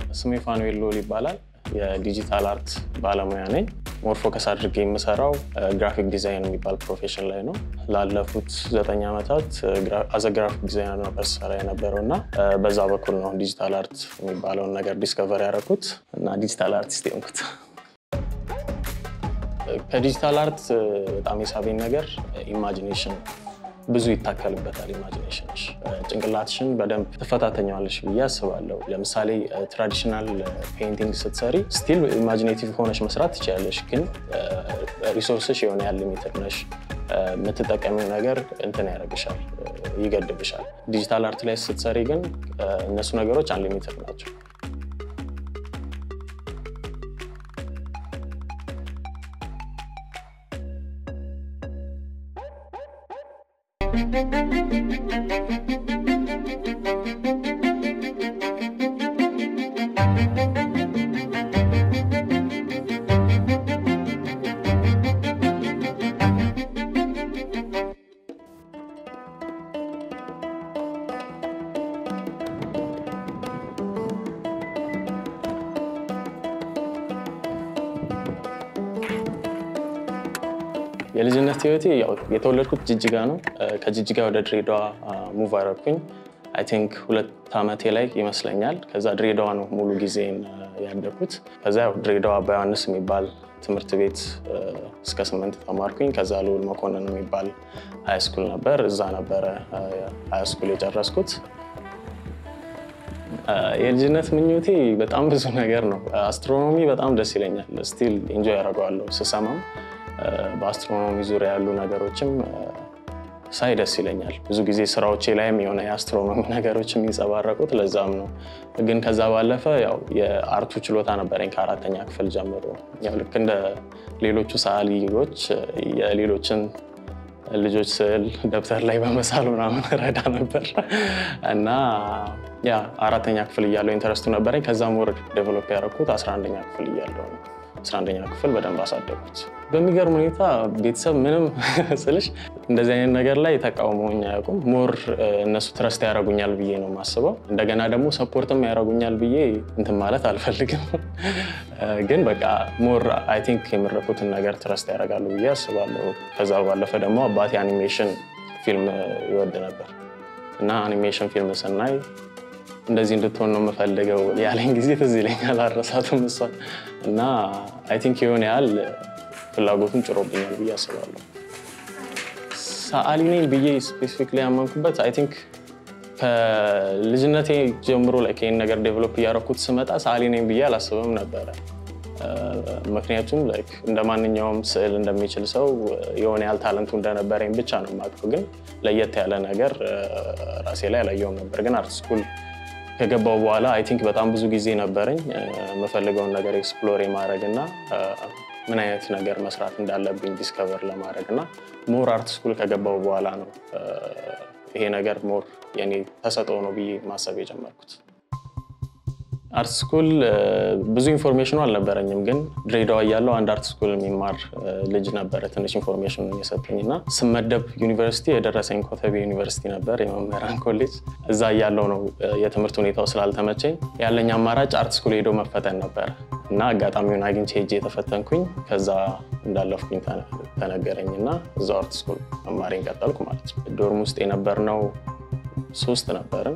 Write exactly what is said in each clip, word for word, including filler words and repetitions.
ስሜ ፋኑኤል ሎል ይባላል የዲጂታል አርት ባለሙያ ነኝ ሞር ፎከስ አድርጌ የምሰራው ግራፊክ ዲዛይን የሚባል ፕሮፌሽን ላይ ነው ላለፉት ዘጠኝ ዓመታት አዘ ግራፊክ ዲዛይነር ነው በሰራ የነበረውና በዛ በኩል ነው ዲጂታል አርት የሚባለው ነገር ዲስከቨር ያደረኩት እና ዲጂታል አርቲስት ሆንኩት ከዲጂታል አርት በጣም የሳበኝ ነገር ኢማጂኔሽን ብዙ ይታከልበታል ኢማጂኔሽንሽ ጭንቅላትሽን በደንብ ተፈታተኛለሽ ብዬ አስባለሁ ለምሳሌ ትራዲሽናል ፔይንቲንግ ስትሰሪ ስቲል ኢማጂኔቲቭ ሆነሽ መስራት ትችያለሽ ግን ሪሶርስሽ የሆነ ያለ ሊሚትድ ነሽ የምትጠቀሚው ነገር እንትን ያደርግሻል ይገድብሻል ዲጂታል አርት ላይ ስትሰሪ ግን እነሱ ነገሮች አንሊሚትድ ናቸው የልጅነት ህይወቴ ያው የተወለድኩት ጅጅጋ ነው ከጅጅጋ ወደ ድሬዳዋ ሙቭ አደረኩኝ አይ ቲንክ ሁለት ዓመቴ ላይ ይመስለኛል ከዛ ድሬዳዋ ነው ሙሉ ጊዜን ያደኩት ከዛ ያው ድሬዳዋ አባ ዮሐንስ የሚባል ትምህርት ቤት እስከ ስምንት ተማርኩኝ ከዛ ልዑል መኮንን የሚባል ሃይ ስኩል ነበር እዛ ነበር ሃይ ስኩል የጨረስኩት የልጅነት ምኞቴ በጣም ብዙ ነገር ነው አስትሮኖሚ በጣም ደስ ይለኛል ስቲል ኢንጆይ አደርጋለሁ ስሰማም በአስትሮኖሚ ዙሪያ ያሉ ነገሮችም ሳይ ደስ ይለኛል ብዙ ጊዜ ስራዎቼ ላይም የሆነ የአስትሮኖሚ ነገሮችም ይንጸባረቁት ለዛም ነው ግን ከዛ ባለፈ ያው የአርቱ ችሎታ ነበረኝ ከአራተኛ ክፍል ጀምሮ ያው ልክ እንደ ሌሎቹ ሰዓሊዎች የሌሎችን ልጆች ስዕል ደብተር ላይ በመሳል ምናምን ረዳ ነበር እና ያ አራተኛ ክፍል እያለሁ ኢንተረስቱ ነበረኝ ከዛም ወርድ ዴቨሎፕ ያደረኩት አስራ አንደኛ ክፍል እያለሁ ነው አስራ አንደኛ ክፍል በደንብ አሳደግኩት በሚገርም ሁኔታ ቤተሰብ ምንም ስልሽ እንደዚህ አይነት ነገር ላይ ተቃውሞኝ አያውቁም ሞር እነሱ ትረስት ያደርጉኛል ብዬ ነው የማስበው እንደገና ደግሞ ሰፖርትም ያደርጉኛል ብዬ እንትን ማለት አልፈልግም ግን በቃ ሞር አይ ቲንክ የምረኩትን ነገር ትረስት ያደርጋሉ ብዬ አስባለሁ ከዛ ባለፈ ደግሞ አባቴ አኒሜሽን ፊልም ይወድ ነበር እና አኒሜሽን ፊልም ስናይ እንደዚህ እንድትሆን ነው የምፈልገው ያለኝ ጊዜ ትዝ ይለኛል አልረሳትም እሷን እና አይ ቲንክ የሆነ ያህል ፍላጎቱን ጭሮብኛል ብዬ አስባለሁ ሰዓሊ ነኝ ብዬ ስፔሲፊክሊ ያመንኩበት አይ ቲንክ ከልጅነቴ ጀምሮ ላይ ይሄን ነገር ዴቨሎፕ እያደረኩት ስመጣ ሰዓሊ ነኝ ብዬ አላስብም ነበረ ምክንያቱም ላይክ እንደማንኛውም ስዕል እንደሚችል ሰው የሆነ ያህል ታለንቱ እንደነበረኝ ብቻ ነው የማውቀው ግን ለየት ያለ ነገር ራሴ ላይ አላየሁም ነበር ግን አርት ስኩል ከገባው በኋላ አይ ቲንክ በጣም ብዙ ጊዜ ነበርኝ መፈልገውን ነገር ኤክስፕሎር ማድረግና ምን አይነት ነገር መስራት እንዳለብኝ ዲስከቨር ለማድረግና ሞር አርት ስኩል ከገባው በኋላ ነው ይሄ ነገር ሞር የኔ ተሰጥኦ ነው ብዬ ማሰብ የጀመርኩት አርት ስኩል ብዙ ኢንፎርሜሽን አልነበረኝም ግን ድሬዳዋ ያለው አንድ አርት ስኩል የሚማር ልጅ ነበር ትንሽ ኢንፎርሜሽን የሰጠኝና ስመደብ ዩኒቨርሲቲ የደረሰኝ ኮተቤ ዩኒቨርሲቲ ነበር የመምህራን ኮሌጅ እዛ ያለው ነው የትምህርት ሁኔታው ስላልተመቸኝ ያለኝ አማራጭ አርት ስኩል ሄዶ መፈተን ነበር እና አጋጣሚውን አግኝቼ ሄጄ ተፈተንኩኝ ከዛ እንዳለፍኩኝ ተነገረኝና እዛ አርት ስኩል መማሬን ቀጠልኩ ማለት ነው ዶርም ውስጥ የነበርነው ሶስት ነበርን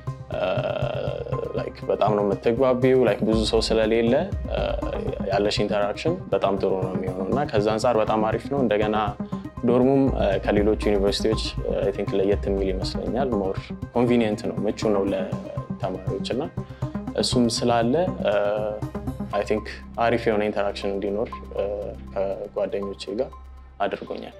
ላይክ በጣም ነው የምትግባቢው ላይክ ብዙ ሰው ስለሌለ ያለሽ ኢንተራክሽን በጣም ጥሩ ነው የሚሆነውና ከዛ አንፃር በጣም አሪፍ ነው እንደገና ዶርሙም ከሌሎች ዩኒቨርሲቲዎች አይ ቲንክ ለየት የሚል ይመስለኛል ሞር ኮንቪኒየንት ነው ምቹ ነው ለተማሪዎችና እሱም ስላለ አይ ቲንክ አሪፍ የሆነ ኢንተራክሽን እንዲኖር ከጓደኞቼ ጋር አድርጎኛል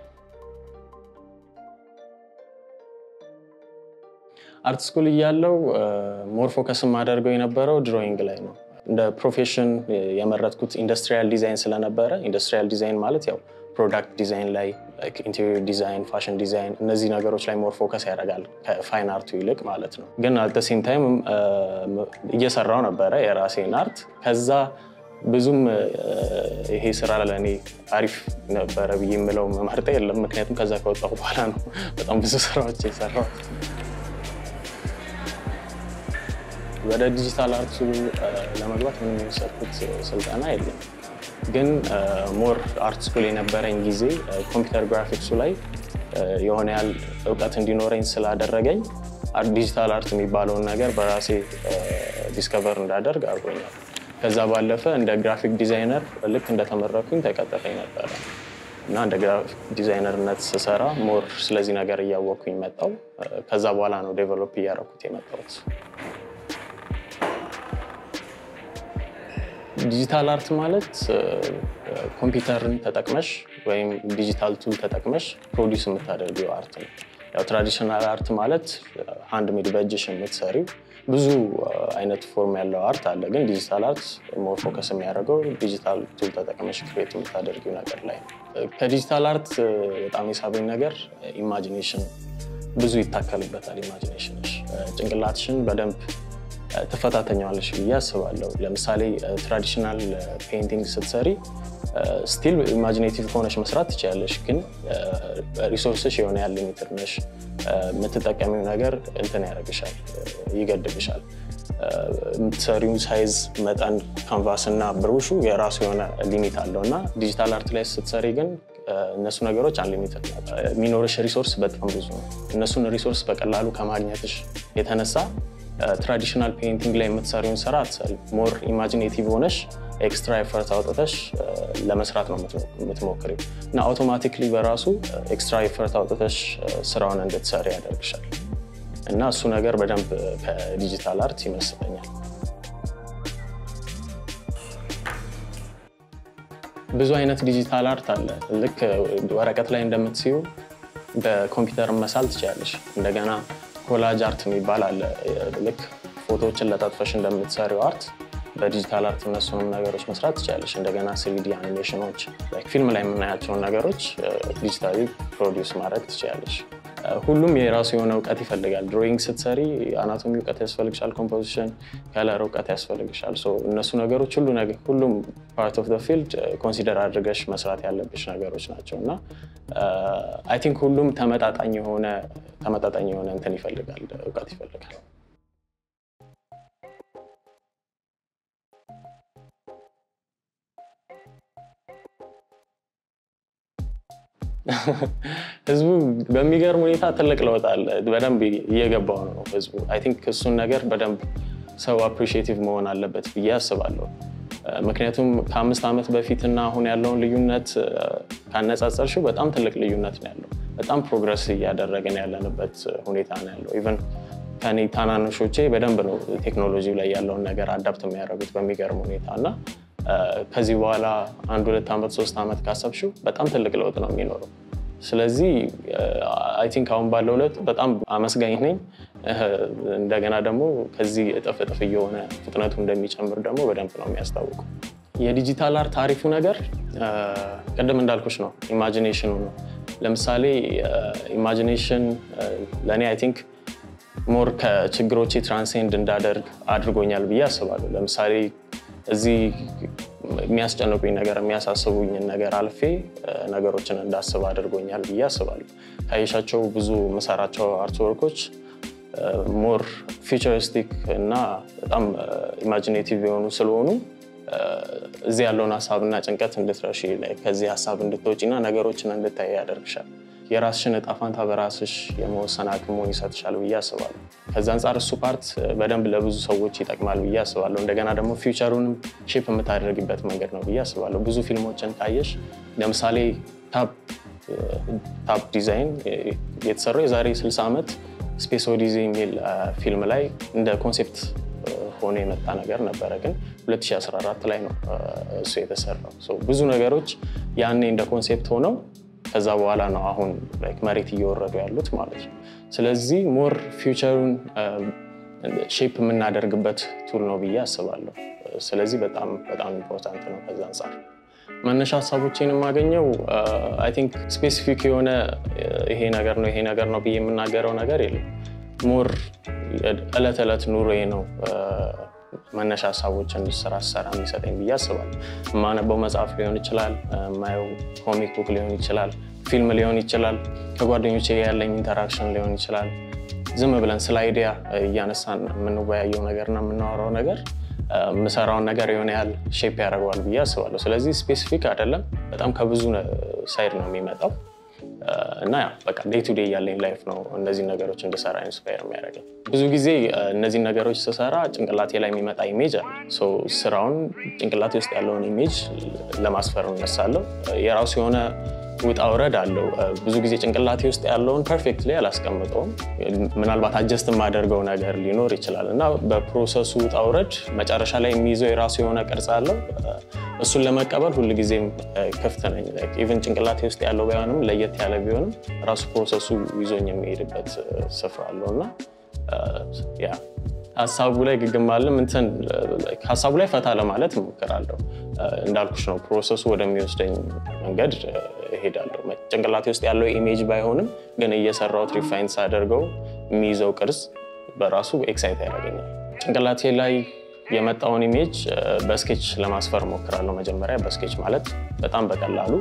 አርት ስኩል ያለው ሞር ፎከስ ማድረገው የነበረው ድሮይንግ ላይ ነው እንደ ፕሮፌሽን የመረጥኩት ኢንዱስትሪያል ዲዛይን ስለነበረ ኢንዱስትሪያል ዲዛይን ማለት ያው ፕሮዳክት ዲዛይን ላይ ላይክ ኢንቴሪየር ዲዛይን ፋሽን ዲዛይን እነዚህ ነገሮች ላይ ሞር ፎከስ ያደርጋል ከፋይን አርቱ ይልቅ ማለት ነው ግን አት ዘ ሴም ታይም እየሰራው ነበር የራሴን አርት ከዛ ብዙም ይሄ ስራ ለኔ አሪፍ ነበር ብዬ የምለው መመርጠ የለም ምክንያቱም ከዛ ከወጣሁ በኋላ ነው በጣም ብዙ ስራዎች የሰራሁት ወደ ዲጂታል አርት ለመግባት ምንም የወሰድኩት ስልጠና የለም ግን ሞር አርት ስኩል የነበረኝ ጊዜ ኮምፒውተር ግራፊክሱ ላይ የሆነ ያህል እውቀት እንዲኖረኝ ስላደረገኝ ዲጂታል አርት የሚባለውን ነገር በራሴ ዲስከቨር እንዳደርግ አድርጎኛል። ከዛ ባለፈ እንደ ግራፊክ ዲዛይነር ልክ እንደተመረኩኝ ተቀጥሬ ነበር እና እንደ ግራፊክ ዲዛይነርነት ስሰራ ሞር ስለዚህ ነገር እያወቅኩኝ መጣሁ። ከዛ በኋላ ነው ዴቨሎፕ እያደረኩት የመጣሁት። ዲጂታል አርት ማለት ኮምፒውተርን ተጠቅመሽ ወይም ዲጂታል ቱል ተጠቅመሽ ፕሮዲዩስ የምታደርጊው አርት ነው። ያው ትራዲሽናል አርት ማለት ሃንድ ሜድ በእጅሽ የምትሰሪው ብዙ አይነት ፎርም ያለው አርት አለ ግን ዲጂታል አርት ሞር ፎከስ የሚያደርገው ዲጂታል ቱል ተጠቅመሽ ክሬት የምታደርጊው ነገር ላይ ነው። ከዲጂታል አርት በጣም የሳበኝ ነገር ኢማጂኔሽን ብዙ ይታከልበታል። ኢማጂኔሽንሽ ጭንቅላትሽን በደንብ ተፈታተኛለሽ ብዬ አስባለሁ። ለምሳሌ ትራዲሽናል ፔይንቲንግ ስትሰሪ ስቲል ኢማጂኔቲቭ ሆነሽ መስራት ትችያለሽ ግን ሪሶርስሽ የሆነ ያለ ሊሚትድ ነሽ። የምትጠቀሚው ነገር እንትን ያደርግሻል ይገድብሻል። የምትሰሪው ሳይዝ መጠን ካንቫስ እና ብሩሹ የራሱ የሆነ ሊሚት አለው እና ዲጂታል አርት ላይ ስትሰሪ ግን እነሱ ነገሮች አንሊሚትድ ናቸው። የሚኖርሽ ሪሶርስ በጣም ብዙ ነው። እነሱን ሪሶርስ በቀላሉ ከማግኘትሽ የተነሳ ትራዲሽናል ፔይንቲንግ ላይ የምትሰሪውን ስራ አትሰሪ ሞር ኢማጂኔቲቭ ሆነሽ ኤክስትራ ኤፈርት አውጥተሽ ለመስራት ነው የምትሞክሪው እና አውቶማቲክሊ በራሱ ኤክስትራ ኤፈርት አውጥተሽ ስራውን እንድትሰሪ ያደርግሻል እና እሱ ነገር በደንብ ከዲጂታል አርት ይመስለኛል። ብዙ አይነት ዲጂታል አርት አለ። ልክ ወረቀት ላይ እንደምትስዩ በኮምፒውተር መሳል ትችያለሽ። እንደገና ኮላጅ አርት የሚባል አለ። ልክ ፎቶዎችን ለጣጥፈሽ እንደምትሰሪው አርት በዲጂታል አርት እነሱንም ነገሮች መስራት ትችያለሽ። እንደገና ስሪዲ አኒሜሽኖች ላይክ ፊልም ላይ የምናያቸውን ነገሮች ዲጂታሊ ፕሮዲዩስ ማድረግ ትችያለሽ። ሁሉም የራሱ የሆነ እውቀት ይፈልጋል። ድሮይንግ ስትሰሪ አናቶሚ እውቀት ያስፈልግሻል፣ ኮምፖዚሽን፣ ከለር እውቀት ያስፈልግሻል። ሶ እነሱ ነገሮች ሁሉ ነገር ሁሉም ፓርት ኦፍ ዘ ፊልድ ኮንሲደር አድርገሽ መስራት ያለብሽ ነገሮች ናቸውና አይ ቲንክ ሁሉም ተመጣጣኝ የሆነ ተመጣጣኝ የሆነ እንትን ይፈልጋል፣ እውቀት ይፈልጋል። ህዝቡ በሚገርም ሁኔታ ትልቅ ለውጥ አለ። በደንብ እየገባው ነው ህዝቡ። አይ ቲንክ እሱን ነገር በደንብ ሰው አፕሪሺየቲቭ መሆን አለበት ብዬ አስባለሁ። ምክንያቱም ከአምስት ዓመት በፊትና አሁን ያለውን ልዩነት ካነጻጸርሽው በጣም ትልቅ ልዩነት ነው ያለው። በጣም ፕሮግረስ እያደረገን ያለንበት ሁኔታ ነው ያለው። ኢቭን ከኔ ታናናሾቼ በደንብ ነው ቴክኖሎጂው ላይ ያለውን ነገር አዳፕት የሚያደርጉት በሚገርም ሁኔታና ከዚህ በኋላ አንድ ሁለት ዓመት ሶስት ዓመት ካሰብሽው በጣም ትልቅ ለውጥ ነው የሚኖረው። ስለዚህ አይ ቲንክ አሁን ባለው ለውጥ በጣም አመስጋኝ ነኝ። እንደገና ደግሞ ከዚህ እጥፍ እጥፍ እየሆነ ፍጥነቱ እንደሚጨምር ደግሞ በደንብ ነው የሚያስታውቀው። የዲጂታል አርት ታሪፉ ነገር ቀደም እንዳልኩሽ ነው ኢማጂኔሽኑ ነው። ለምሳሌ ኢማጂኔሽን ለኔ አይ ቲንክ ሞር ከችግሮቼ ትራንሴንድ እንዳደርግ አድርጎኛል ብዬ አስባለሁ። ለምሳሌ እዚህ የሚያስጨንቁኝ ነገር የሚያሳስቡኝ ነገር አልፌ ነገሮችን እንዳስብ አድርጎኛል ብዬ አስባለሁ። ካየሻቸው ብዙ መሰራቸው አርት ወርኮች ሞር ፊቸሪስቲክ እና በጣም ኢማጂኔቲቭ የሆኑ ስለሆኑ እዚህ ያለውን ሀሳብና ጭንቀት እንድትረሺ ላይ ከዚህ ሀሳብ እንድትወጪና ነገሮችን እንድታይ ያደርግሻል። የራስሽን ዕጣ ፈንታ በራስሽ የመወሰን አቅሙን ይሰጥሻል ብዬ አስባለሁ። ከዛ አንፃር እሱ ፓርት በደንብ ለብዙ ሰዎች ይጠቅማል ብዬ አስባለሁ። እንደገና ደግሞ ፊውቸሩንም ሼፕ የምታደርግበት መንገድ ነው ብዬ አስባለሁ። ብዙ ፊልሞችን ካየሽ ለምሳሌ ታፕ ታፕ ዲዛይን የተሰራው የዛሬ ስልሳ ዓመት ስፔስ ኦዲሲ የሚል ፊልም ላይ እንደ ኮንሴፕት ሆነ የመጣ ነገር ነበረ ግን ሁለት ሺህ አስራ አራት ላይ ነው እሱ የተሰራው። ሶ ብዙ ነገሮች ያኔ እንደ ኮንሴፕት ሆነው ከዛ በኋላ ነው አሁን ላይክ መሬት እየወረዱ ያሉት ማለት ነው። ስለዚህ ሞር ፊውቸሩን ሼፕ የምናደርግበት ቱል ነው ብዬ አስባለሁ። ስለዚህ በጣም በጣም ኢምፖርታንት ነው። ከዛ አንፃር መነሻ ሀሳቦችን የማገኘው አይ ቲንክ ስፔሲፊክ የሆነ ይሄ ነገር ነው ይሄ ነገር ነው ብዬ የምናገረው ነገር የለም። ሞር እለት እለት ኑሮዬ ነው መነሻ ሀሳቦችን ስራ ሰራ የሚሰጠኝ ብዬ አስባለሁ። ማነበው መጽሐፍ ሊሆን ይችላል፣ ማየው ኮሚክ ቡክ ሊሆን ይችላል፣ ፊልም ሊሆን ይችላል፣ ከጓደኞቼ ያለኝ ኢንተራክሽን ሊሆን ይችላል። ዝም ብለን ስለ አይዲያ እያነሳን የምንወያየው ነገርና የምናወራው ነገር ምሰራውን ነገር የሆነ ያህል ሼፕ ያደርገዋል ብዬ አስባለሁ። ስለዚህ ስፔሲፊክ አይደለም፣ በጣም ከብዙ ሳይድ ነው የሚመጣው እና ያ በቃ ዴይ ቱ ዴይ ያለኝ ላይፍ ነው እነዚህ ነገሮች እንድሰራ ኢንስፓየር የሚያደርገኝ። ብዙ ጊዜ እነዚህ ነገሮች ስሰራ ጭንቅላቴ ላይ የሚመጣ ኢሜጅ አለ። ሶ ስራውን ጭንቅላቴ ውስጥ ያለውን ኢሜጅ ለማስፈር እነሳለሁ። የራሱ የሆነ ውጣ ውረድ አለው። ብዙ ጊዜ ጭንቅላቴ ውስጥ ያለውን ፐርፌክትሊ አላስቀምጠውም። ምናልባት አጀስት የማደርገው ነገር ሊኖር ይችላል እና በፕሮሰሱ ውጣ ውረድ መጨረሻ ላይ የሚይዘው የራሱ የሆነ ቅርጽ አለው። እሱን ለመቀበል ሁሉ ጊዜም ክፍት ነኝ። ላይክ ኢቭን ጭንቅላቴ ውስጥ ያለው ባይሆንም ለየት ያለ ቢሆንም ራሱ ፕሮሰሱ ይዞኝ የሚሄድበት ስፍራ አለውና ያ ሐሳቡ ላይ ግግማለም እንትን ሐሳቡ ላይ ፈታ ለማለት እሞክራለሁ። እንዳልኩሽ ነው ፕሮሰሱ ወደሚወስደኝ መንገድ እሄዳለሁ። ጭንቅላቴ ውስጥ ያለው ኢሜጅ ባይሆንም ግን እየሰራሁት ሪፋይን ሳደርገው የሚይዘው ቅርጽ በራሱ ኤክሳይት ያደርገኛል። ጭንቅላቴ ላይ የመጣውን ኢሜጅ በስኬች ለማስፈር እሞክራለሁ። መጀመሪያ በስኬች ማለት በጣም በቀላሉ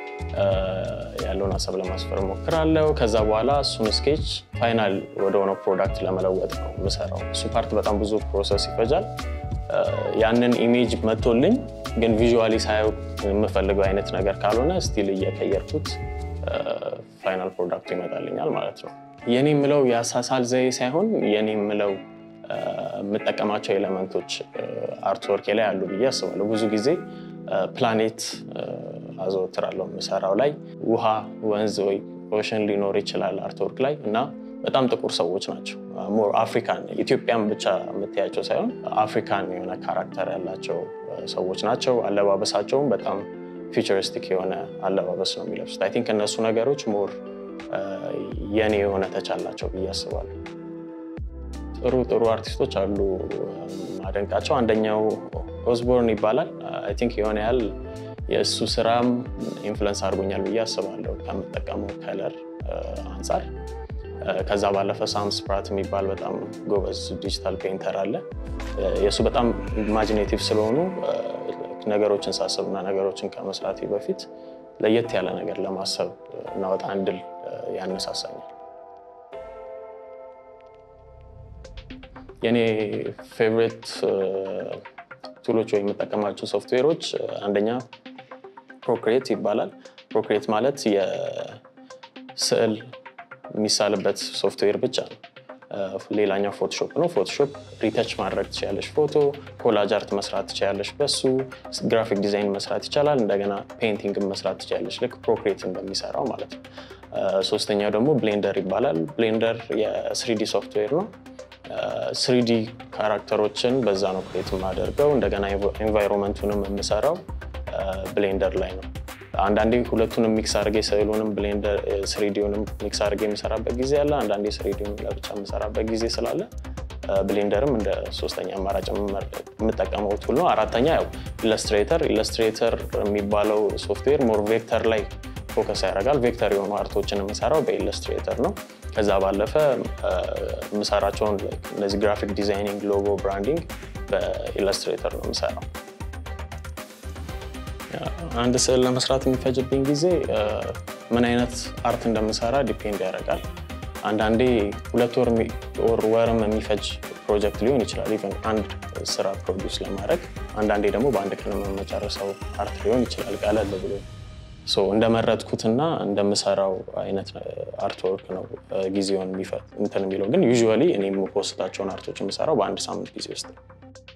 ያለውን ሐሳብ ለማስፈር እሞክራለሁ። ከዛ በኋላ እሱን ስኬች ፋይናል ወደ ሆነ ፕሮዳክት ለመለወጥ ነው የምሰራው። እሱ ፓርት በጣም ብዙ ፕሮሰስ ይፈጃል። ያንን ኢሜጅ መጥቶልኝ ግን ቪዥዋሊ ሳየው የምፈልገው አይነት ነገር ካልሆነ ስቲል እየቀየርኩት ፋይናል ፕሮዳክቱ ይመጣልኛል ማለት ነው። የኔ የምለው ያሳሳል ዘይ ሳይሆን የኔ የምለው የምጠቀማቸው ኤሌመንቶች አርትወርክ ላይ አሉ ብዬ አስባለሁ። ብዙ ጊዜ ፕላኔት አዘወትራለሁ የምሰራው ላይ ውሃ፣ ወንዝ ወይ ኦሽን ሊኖር ይችላል አርትወርክ ላይ እና በጣም ጥቁር ሰዎች ናቸው። ሞር አፍሪካን ኢትዮጵያን ብቻ የምትያቸው ሳይሆን አፍሪካን የሆነ ካራክተር ያላቸው ሰዎች ናቸው። አለባበሳቸውም በጣም ፊውቸሪስቲክ የሆነ አለባበስ ነው የሚለብሱት። አይ ቲንክ እነሱ ነገሮች ሞር የኔ የሆነ ተቻላቸው ብዬ አስባለሁ። ጥሩ ጥሩ አርቲስቶች አሉ ማደንቃቸው። አንደኛው ኦዝቦርን ይባላል። አይ ቲንክ የሆነ ያህል የእሱ ስራም ኢንፍሉዌንስ አድርጎኛል ብዬ አስባለሁ ከምጠቀመው ከለር አንፃር። ከዛ ባለፈ ሳም ስፕራት የሚባል በጣም ጎበዝ ዲጂታል ፔይንተር አለ። የእሱ በጣም ኢማጂኔቲቭ ስለሆኑ ነገሮችን ሳስብና ነገሮችን ከመስራቴ በፊት ለየት ያለ ነገር ለማሰብ እና ወጣ አንድል ያነሳሳኛል። የኔ ፌቨሪት ቱሎች ወይ የምጠቀማቸው ሶፍትዌሮች አንደኛ ፕሮክሬት ይባላል። ፕሮክሬት ማለት የስዕል የሚሳልበት ሶፍትዌር ብቻ ነው። ሌላኛው ፎቶሾፕ ነው። ፎቶሾፕ ሪተች ማድረግ ትችላለሽ፣ ፎቶ ኮላጅ አርት መስራት ትችላለሽ፣ በሱ ግራፊክ ዲዛይን መስራት ይቻላል። እንደገና ፔይንቲንግ መስራት ትችላለሽ ልክ ፕሮክሬት እንደሚሰራው ማለት ነው። ሶስተኛው ደግሞ ብሌንደር ይባላል። ብሌንደር የስሪዲ ሶፍትዌር ነው። ስሪዲ ካራክተሮችን በዛ ነው ክሬት ማደርገው። እንደገና ኤንቫይሮንመንቱንም የምሰራው ብሌንደር ላይ ነው። አንዳንዴ ሁለቱንም ሚክስ አድርጌ ስዕሉንም ብሌንደር ስሪዲውንም ሚክስ አድርጌ የምሰራበት ጊዜ አለ። አንዳንዴ ስሪዲውን ለብቻ የምሰራበት ጊዜ ስላለ ብሌንደርም እንደ ሶስተኛ አማራጭ የምጠቀመው ቱል ነው። አራተኛ ያው ኢለስትሬተር ኢለስትሬተር የሚባለው ሶፍትዌር ሞር ቬክተር ላይ ፎከስ ያደርጋል። ቬክተር የሆኑ አርቶችን የምሰራው በኢለስትሬተር ነው። ከዛ ባለፈ የምሰራቸውን እነዚህ ግራፊክ ዲዛይኒንግ፣ ሎጎ፣ ብራንዲንግ በኢለስትሬተር ነው የምሰራው። አንድ ስዕል ለመስራት የሚፈጅብኝ ጊዜ ምን አይነት አርት እንደምሰራ ዲፔንድ ያደርጋል። አንዳንዴ ሁለት ወር ወር ወርም የሚፈጅ ፕሮጀክት ሊሆን ይችላል ኢቭን አንድ ስራ ፕሮዲዩስ ለማድረግ። አንዳንዴ ደግሞ በአንድ ቀን የምጨርሰው አርት ሊሆን ይችላል ቀለል ብሎ። ሶ እንደመረጥኩትና እንደምሰራው አይነት አርትወርክ ነው ጊዜውን የሚፈጅ እንትን የሚለው። ግን ዩዥዋሊ እኔ የምፖስታቸውን አርቶች የምሰራው በአንድ ሳምንት ጊዜ ውስጥ ነው።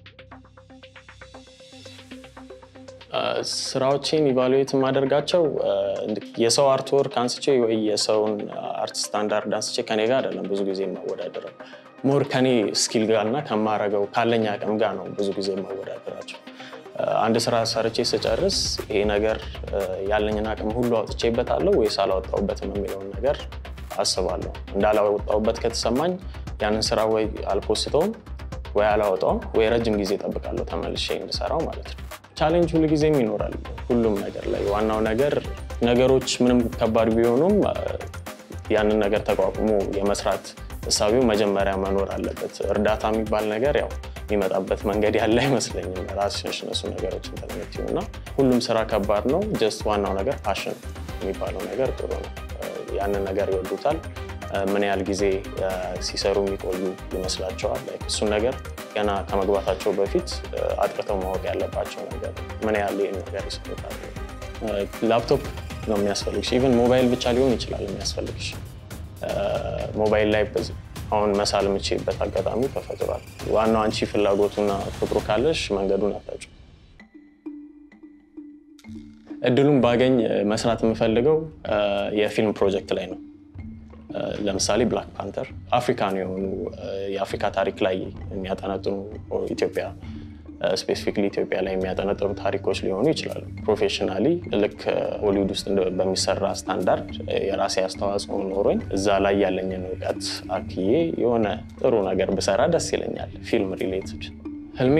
ስራዎችን ኢቫሉዌት ማደርጋቸው የሰው አርትወርክ አንስቼ ወይ የሰውን አርት ስታንዳርድ አንስቼ ከኔ ጋር አይደለም ብዙ ጊዜ ማወዳደረው። ሞር ከኔ ስኪል ጋርና ከማረገው ካለኛ አቅም ጋር ነው ብዙ ጊዜ ማወዳደራቸው። አንድ ስራ ሰርቼ ስጨርስ ይሄ ነገር ያለኝን አቅም ሁሉ አውጥቼበታለሁ ወይስ አላወጣሁበትም የሚለውን ነገር አስባለሁ። እንዳላወጣሁበት ከተሰማኝ ያንን ስራ ወይ አልፖስተውም ወይ አላወጣውም ወይ ረጅም ጊዜ እጠብቃለሁ ተመልሼ እንድሰራው ማለት ነው። ቻሌንጅ ሁሉ ጊዜም ይኖራል ሁሉም ነገር ላይ። ዋናው ነገር ነገሮች ምንም ከባድ ቢሆኑም ያንን ነገር ተቋቁሞ የመስራት እሳቤው መጀመሪያ መኖር አለበት። እርዳታ የሚባል ነገር ያው የሚመጣበት መንገድ ያለ አይመስለኝም። ራስሽ ነሱ ነገሮችን ተለምቲውና ሁሉም ስራ ከባድ ነው። ጀስት ዋናው ነገር ፓሽን የሚባለው ነገር ጥሩ ነው። ያንን ነገር ይወዱታል ምን ያህል ጊዜ ሲሰሩ የሚቆዩ ይመስላችኋል? ላይክ እሱን ነገር ገና ከመግባታቸው በፊት አጥርተው ማወቅ ያለባቸው ነገር ምን ያህል ይሄን ነገር ይሰሩታል? ላፕቶፕ ነው የሚያስፈልግሽ። ኢቭን ሞባይል ብቻ ሊሆን ይችላል የሚያስፈልግሽ። ሞባይል ላይ አሁን መሳል የምትችይበት አጋጣሚ ተፈጥሯል። ዋናው አንቺ ፍላጎቱና ፍቅሩ ካለሽ መንገዱን አታጩ። እድሉን ባገኝ መስራት የምፈልገው የፊልም ፕሮጀክት ላይ ነው። ለምሳሌ ብላክ ፓንተር አፍሪካን የሆኑ የአፍሪካ ታሪክ ላይ የሚያጠነጥኑ ኢትዮጵያ ስፔሲፊክሊ ኢትዮጵያ ላይ የሚያጠነጥኑ ታሪኮች ሊሆኑ ይችላሉ። ፕሮፌሽናሊ ልክ ሆሊውድ ውስጥ በሚሰራ ስታንዳርድ የራሴ አስተዋጽኦ ኖሮኝ እዛ ላይ ያለኝን እውቀት አክዬ የሆነ ጥሩ ነገር ብሰራ ደስ ይለኛል። ፊልም ሪሌትድ ህልሜ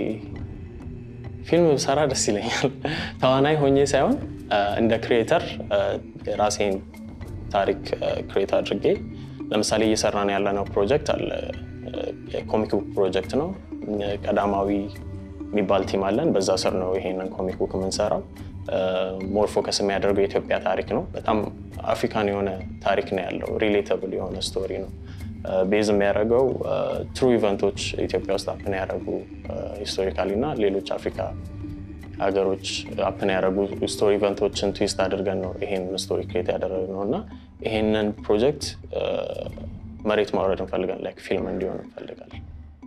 ፊልም ብሰራ ደስ ይለኛል። ተዋናይ ሆኜ ሳይሆን እንደ ክሪኤተር ራሴን ታሪክ ክሬት አድርጌ ለምሳሌ እየሰራን ያለነው ፕሮጀክት አለ። ኮሚክ ቡክ ፕሮጀክት ነው። ቀዳማዊ የሚባል ቲም አለን። በዛ ስር ነው ይሄንን ኮሚክ ቡክ የምንሰራው። ሞር ፎከስ የሚያደርገው የኢትዮጵያ ታሪክ ነው። በጣም አፍሪካን የሆነ ታሪክ ነው ያለው። ሪሌተብል የሆነ ስቶሪ ነው። ቤዝ የሚያደርገው ትሩ ኢቨንቶች ኢትዮጵያ ውስጥ አፕን ያደረጉ ሂስቶሪካሊ እና ሌሎች አፍሪካ ሀገሮች አፕን ያደረጉ ስቶሪ ኢቨንቶችን ትዊስት አድርገን ነው ይሄንን ስቶሪ ክሬት ያደረግነው እና ይሄንን ፕሮጀክት መሬት ማውረድ እንፈልጋለን። ላይክ ፊልም እንዲሆን እንፈልጋለን።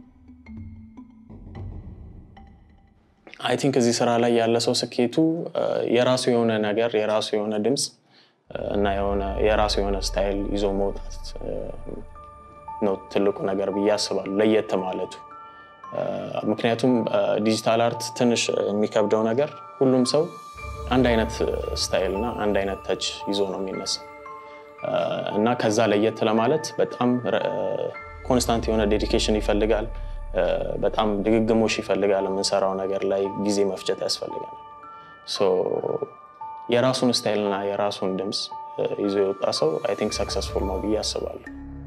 አይ ቲንክ እዚህ ስራ ላይ ያለ ሰው ስኬቱ የራሱ የሆነ ነገር የራሱ የሆነ ድምጽ እና የሆነ የራሱ የሆነ ስታይል ይዞ መውጣት ነው ትልቁ ነገር ብዬ አስባለሁ። ለየት ማለቱ ምክንያቱም ዲጂታል አርት ትንሽ የሚከብደው ነገር ሁሉም ሰው አንድ አይነት ስታይል እና አንድ አይነት ተች ይዞ ነው የሚነሳው እና ከዛ ለየት ለማለት በጣም ኮንስታንት የሆነ ዴዲኬሽን ይፈልጋል። በጣም ድግግሞሽ ይፈልጋል። የምንሰራው ነገር ላይ ጊዜ መፍጀት ያስፈልጋል። ሶ የራሱን ስታይል እና የራሱን ድምጽ ይዞ የወጣ ሰው አይ ቲንክ ሰክሰስፉል ነው ብዬ አስባለሁ።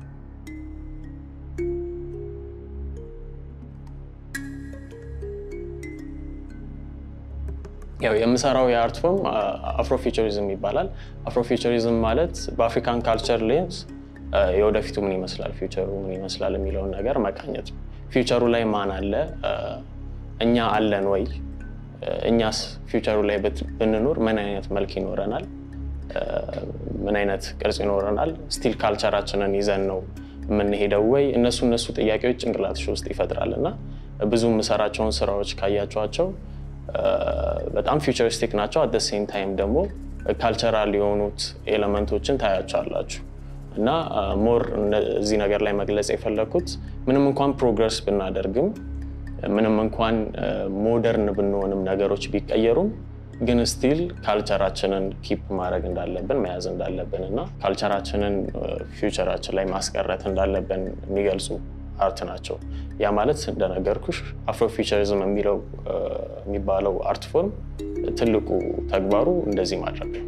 ያው የምሰራው የአርት ፎርም አፍሮፊቸሪዝም ይባላል። አፍሮፊቸሪዝም ማለት በአፍሪካን ካልቸር ሌንስ የወደፊቱ ምን ይመስላል፣ ፊውቸሩ ምን ይመስላል የሚለውን ነገር መቃኘት ነው። ፊውቸሩ ላይ ማን አለ፣ እኛ አለን ወይ፣ እኛስ ፊውቸሩ ላይ ብንኖር ምን አይነት መልክ ይኖረናል፣ ምን አይነት ቅርጽ ይኖረናል፣ ስቲል ካልቸራችንን ይዘን ነው የምንሄደው ወይ? እነሱ እነሱ ጥያቄዎች ጭንቅላትሽ ውስጥ ይፈጥራልና ብዙ የምሰራቸውን ስራዎች ካያቸዋቸው በጣም ፊውቸሪስቲክ ናቸው። አት ዘ ሴም ታይም ደግሞ ካልቸራል የሆኑት ኤሌመንቶችን ታያቸዋላችሁ እና ሞር እዚህ ነገር ላይ መግለጽ የፈለኩት ምንም እንኳን ፕሮግረስ ብናደርግም ምንም እንኳን ሞደርን ብንሆንም ነገሮች ቢቀየሩም ግን ስቲል ካልቸራችንን ኪፕ ማድረግ እንዳለብን መያዝ እንዳለብን እና ካልቸራችንን ፊውቸራችን ላይ ማስቀረት እንዳለብን የሚገልጹ አርት ናቸው። ያ ማለት እንደነገርኩሽ አፍሮፊቸሪዝም የሚለው የሚባለው አርት ፎርም ትልቁ ተግባሩ እንደዚህ ማድረግ ነው።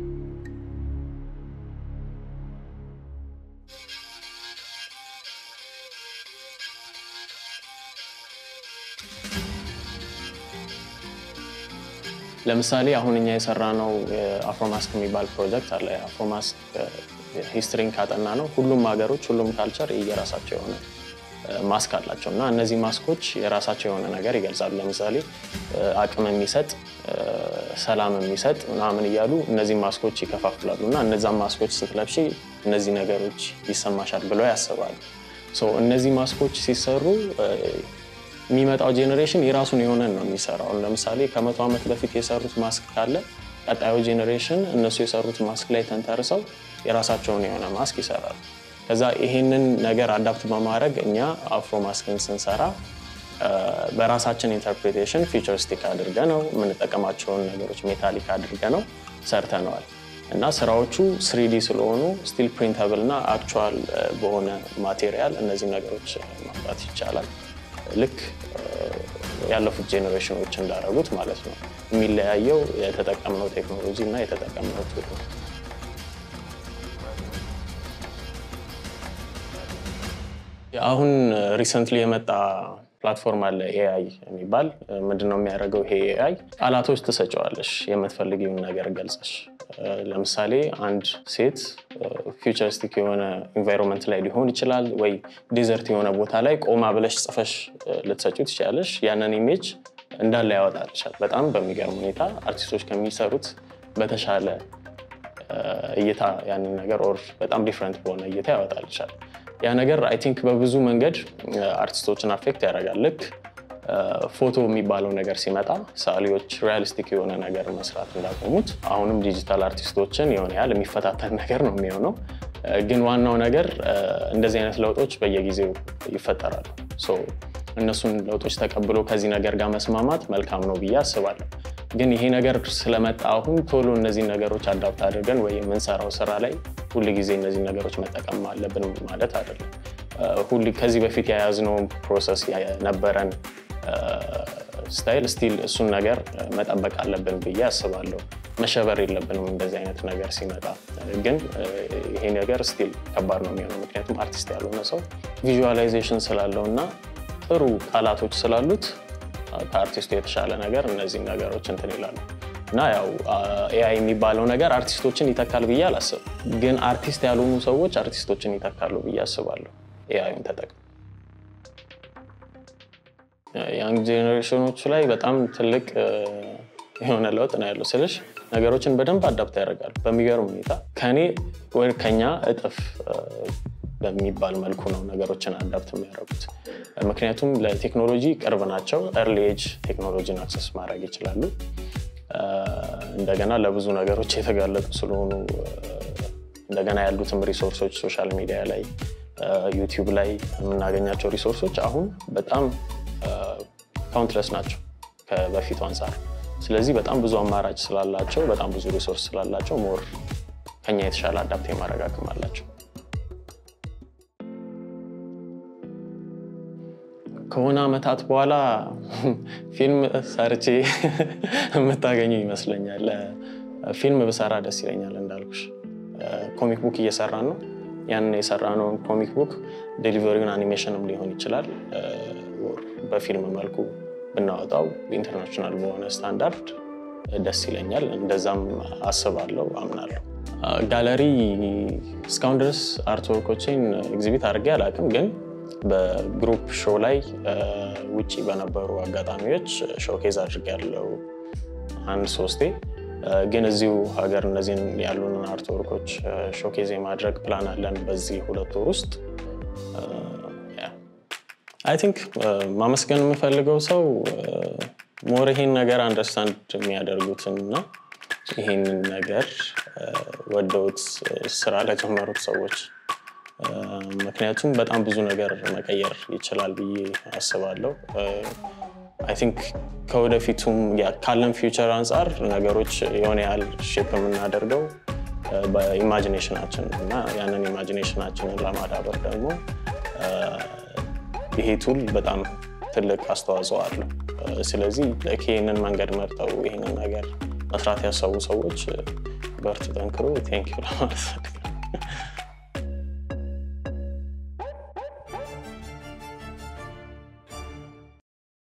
ለምሳሌ አሁን እኛ የሰራነው አፍሮማስክ የሚባል ፕሮጀክት አለ። አፍሮማስክ ሂስትሪን ካጠና ነው ሁሉም ሀገሮች ሁሉም ካልቸር የራሳቸው የሆነ ማስክ አላቸው እና እነዚህ ማስኮች የራሳቸው የሆነ ነገር ይገልጻሉ። ለምሳሌ አቅም የሚሰጥ ሰላም የሚሰጥ ምናምን እያሉ እነዚህ ማስኮች ይከፋፍላሉ እና እነዛን ማስኮች ስትለብሺ እነዚህ ነገሮች ይሰማሻል ብለው ያስባሉ። ሶ እነዚህ ማስኮች ሲሰሩ የሚመጣው ጄነሬሽን የራሱን የሆነ ነው የሚሰራው። ለምሳሌ ከመቶ ዓመት በፊት የሰሩት ማስክ ካለ ቀጣዩ ጄነሬሽን እነሱ የሰሩት ማስክ ላይ ተንተርሰው የራሳቸውን የሆነ ማስክ ይሰራሉ። ከዛ ይሄንን ነገር አዳፕት በማድረግ እኛ አፍሮ ማስክን ስንሰራ በራሳችን ኢንተርፕሬቴሽን ፊውቸሪስቲክ አድርገነው የምንጠቀማቸውን ነገሮች ሜታሊክ አድርገነው ሰርተነዋል እና ስራዎቹ ስሪ ዲ ስለሆኑ ስቲል ፕሪንተብል እና አክቹዋል በሆነ ማቴሪያል እነዚህ ነገሮች ማምጣት ይቻላል። ልክ ያለፉት ጄነሬሽኖች እንዳደረጉት ማለት ነው። የሚለያየው የተጠቀምነው ቴክኖሎጂ እና የተጠቀምነው ቱል ነው። አሁን ሪሰንትሊ የመጣ ፕላትፎርም አለ ኤአይ የሚባል ምንድነው የሚያደርገው ይሄ ኤአይ ቃላቶች ተሰጫዋለሽ የምትፈልጊውን ነገር ገልጸሽ ለምሳሌ አንድ ሴት ፊውቸሪስቲክ የሆነ ኢንቫይሮንመንት ላይ ሊሆን ይችላል ወይ ዴዘርት የሆነ ቦታ ላይ ቆማ ብለሽ ጽፈሽ ልትሰጪው ትችያለሽ ያንን ኢሜጅ እንዳለ ያወጣልሻል በጣም በሚገርም ሁኔታ አርቲስቶች ከሚሰሩት በተሻለ እይታ ያንን ነገር ኦር በጣም ዲፈረንት በሆነ እይታ ያወጣልሻል ያ ነገር አይ ቲንክ በብዙ መንገድ አርቲስቶችን አፌክት ያደርጋል ልክ ፎቶ የሚባለው ነገር ሲመጣ ሳሊዎች ሪያሊስቲክ የሆነ ነገር መስራት እንዳቆሙት አሁንም ዲጂታል አርቲስቶችን የሆነ ያለ የሚፈታተን ነገር ነው የሚሆነው ግን ዋናው ነገር እንደዚህ አይነት ለውጦች በየጊዜው ይፈጠራሉ ሶ እነሱን ለውጦች ተቀብሎ ከዚህ ነገር ጋር መስማማት መልካም ነው ብዬ አስባለሁ ግን ይሄ ነገር ስለመጣ አሁን ቶሎ እነዚህ ነገሮች አዳፕት አድርገን ወይ የምንሰራው ስራ ላይ ሁሉ ጊዜ እነዚህ ነገሮች መጠቀም አለብን ማለት አይደለም ሁሉ ከዚህ በፊት ያያዝነው ፕሮሰስ የነበረን ስታይል ስቲል እሱን ነገር መጠበቅ አለብን ብዬ አስባለሁ መሸበር የለብንም እንደዚህ አይነት ነገር ሲመጣ ግን ይሄ ነገር ስቲል ከባድ ነው የሚሆነው ምክንያቱም አርቲስት ያልሆነ ሰው ቪዥዋላይዜሽን ስላለውና ጥሩ ቃላቶች ስላሉት ከአርቲስቱ የተሻለ ነገር እነዚህ ነገሮች እንትን ይላሉ እና ያው ኤአይ የሚባለው ነገር አርቲስቶችን ይተካል ብዬ አላስብም ግን አርቲስት ያልሆኑ ሰዎች አርቲስቶችን ይተካሉ ብዬ አስባለሁ ኤአይን ተጠቅመው ያንግ ጄነሬሽኖች ላይ በጣም ትልቅ የሆነ ለውጥ ነው ያለው ስለሽ ነገሮችን በደንብ አዳፕት ያደርጋሉ በሚገርም ሁኔታ ከኔ ወይ ከኛ እጥፍ በሚባል መልኩ ነው ነገሮችን አዳፕት የሚያደርጉት ምክንያቱም ለቴክኖሎጂ ቅርብ ናቸው early age ቴክኖሎጂን አክሰስ ማድረግ ይችላሉ እንደገና ለብዙ ነገሮች የተጋለጡ ስለሆኑ እንደገና ያሉትም ሪሶርሶች ሶሻል ሚዲያ ላይ ዩቲዩብ ላይ የምናገኛቸው ሪሶርሶች አሁን በጣም ካውንትለስ ናቸው ከበፊቱ አንፃር ስለዚህ በጣም ብዙ አማራጭ ስላላቸው በጣም ብዙ ሪሶርስ ስላላቸው ሞር ከኛ የተሻለ አዳፕት የማድረግ አቅም አላቸው ከሆነ አመታት በኋላ ፊልም ሰርቼ መታገኙ ይመስለኛል ፊልም በሰራ ደስ ይለኛል እንዳልኩሽ ኮሚክ ቡክ እየሰራን ነው ያን የሰራነው ኮሚክ ቡክ ዴሊቨሪውን አኒሜሽንም ሊሆን ይችላል በፊልም መልኩ ብናወጣው ኢንተርናሽናል በሆነ ስታንዳርድ ደስ ይለኛል እንደዛም አስባለሁ አምናለሁ ጋለሪ ስካውን ድረስ አርትወርኮችን ኤግዚቢት አድርጌ አላውቅም ግን በግሩፕ ሾው ላይ ውጪ በነበሩ አጋጣሚዎች ሾኬዝ አድርጌያለሁ አንድ ሶስቴ ግን እዚሁ ሀገር እነዚህን ያሉን አርትወርኮች ሾኬዝ የማድረግ ፕላን አለን በዚህ ሁለት ወር ውስጥ I think ማመስገን የምፈልገው ሰው ሞር ይሄን ነገር አንደርስታንድ የሚያደርጉትና ይሄንን ነገር ወደውት ስራ ለጀመሩት ሰዎች ምክንያቱም በጣም ብዙ ነገር መቀየር ይችላል ብዬ አስባለሁ I think ከወደፊቱም ያ ካለን ፊውቸር አንፃር ነገሮች የሆነ ያህል ሼፕ የምናደርገው በኢማጂኔሽናችን እና ያንን ኢማጂኔሽናችንን ለማዳበር ደግሞ ይሄ ቱል በጣም ትልቅ አስተዋጽኦ አለው ስለዚህ ለከየንን መንገድ መርጠው ይሄንን ነገር መስራት ያሰቡ ሰዎች በርቱ ጠንክሩ ቴንክ ዩ